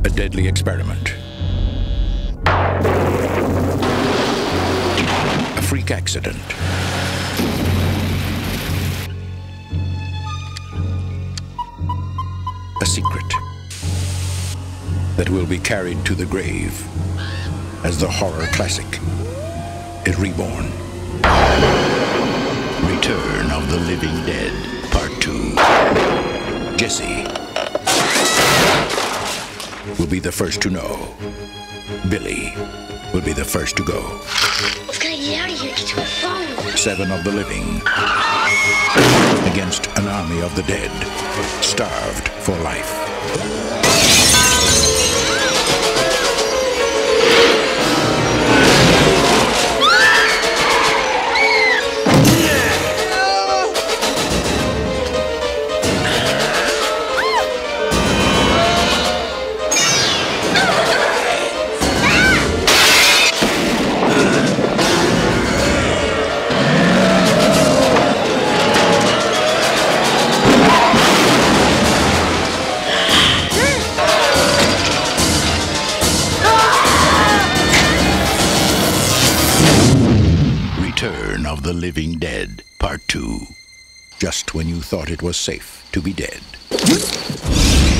A deadly experiment. A freak accident. A secret that will be carried to the grave as the horror classic is reborn. Return of the Living Dead, Part 2. Jesse will be the first to know. Billy will be the first to go. We've got to get out of here, get to a phone. 7 of the living against an army of the dead, starved for life. Return of the Living Dead, Part 2. Just when you thought it was safe to be dead.